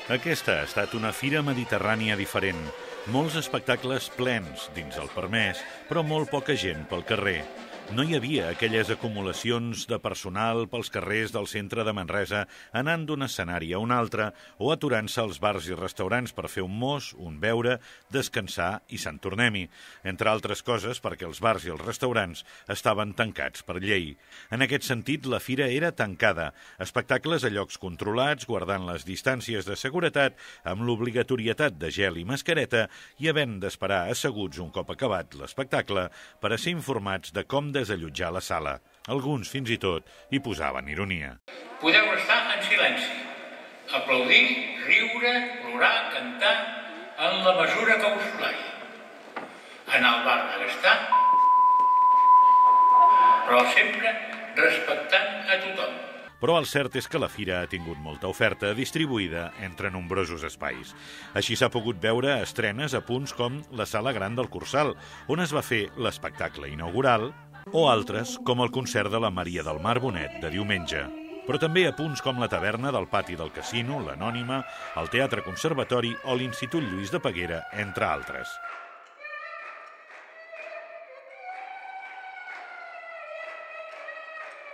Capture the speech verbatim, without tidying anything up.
Aquesta ha estat una fira mediterrània diferent. Molts espectacles plens dins el permès, però molt poca gent pel carrer. No hi havia aquelles acumulacions de personal pels carrers del centre de Manresa anant d'un escenari a un altre o aturant-se als bars i restaurants per fer un mos, un beure, descansar i se'n tornem-hi. Entre altres coses perquè els bars i els restaurants estaven tancats per llei. En aquest sentit, la fira era tancada. Espectacles a llocs controlats, guardant les distàncies de seguretat, amb l'obligatorietat de gel i mascareta i havent d'esperar asseguts un cop acabat l'espectacle per a ser informats de com desallotjar la sala. Alguns, fins i tot, hi posaven ironia. Podeu estar en silenci, aplaudir, riure, plorar, cantar, en la mesura que us plagui. Anar al bar a gastar, però sempre respectant a tothom. Però el cert és que la fira ha tingut molta oferta distribuïda entre nombrosos espais. Així s'ha pogut veure estrenes a punts com la Sala Gran del Cursal, on es va fer l'espectacle inaugural, o altres, com el concert de la Maria del Mar Bonet de diumenge. Però també a punts com la taverna del pati del casino, l'Anònima, el Teatre Conservatori o l'Institut Lluís de Peguera, entre altres.